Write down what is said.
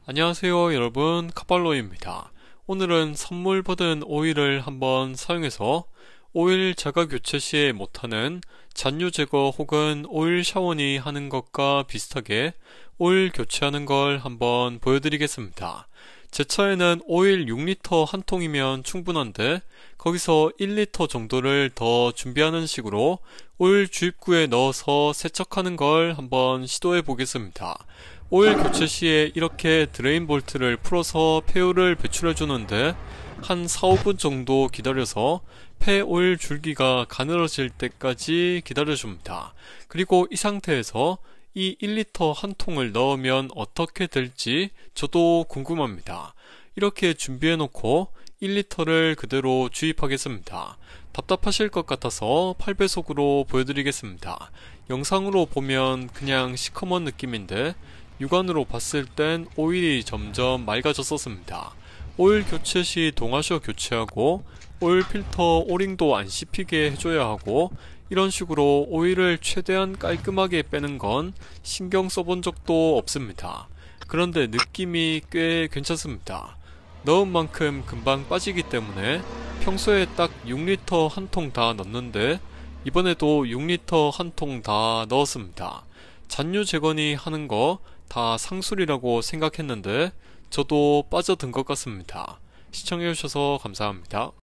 안녕하세요 여러분, 카발로입니다. 오늘은 선물 받은 오일을 한번 사용해서 오일 자가 교체 시에 못하는 잔유 제거 혹은 오일 샤워니 하는 것과 비슷하게 오일 교체하는 걸 한번 보여드리겠습니다. 제 차에는 오일 6리터 한 통이면 충분한데 거기서 1리터 정도를 더 준비하는 식으로 오일 주입구에 넣어서 세척하는 걸 한번 시도해 보겠습니다. 오일 교체 시에 이렇게 드레인 볼트를 풀어서 폐유를 배출해 주는데 한 4-5분 정도 기다려서 폐 오일 줄기가 가늘어질 때까지 기다려 줍니다. 그리고 이 상태에서 이 1리터 한 통을 넣으면 어떻게 될지 저도 궁금합니다. 이렇게 준비해 놓고 1리터를 그대로 주입하겠습니다. 답답하실 것 같아서 8배속으로 보여드리겠습니다. 영상으로 보면 그냥 시커먼 느낌인데 육안으로 봤을 땐 오일이 점점 맑아졌었습니다. 오일 교체 시 동아셔 교체하고 오일 필터 오링도 안 씹히게 해줘야 하고 이런 식으로 오일을 최대한 깔끔하게 빼는 건 신경 써본 적도 없습니다. 그런데 느낌이 꽤 괜찮습니다. 넣은 만큼 금방 빠지기 때문에 평소에 딱 6리터 한 통 다 넣는데 이번에도 6리터 한 통 다 넣었습니다. 잔유 제거니 하는 거 다 상술이라고 생각했는데 저도 빠져든 것 같습니다. 시청해주셔서 감사합니다.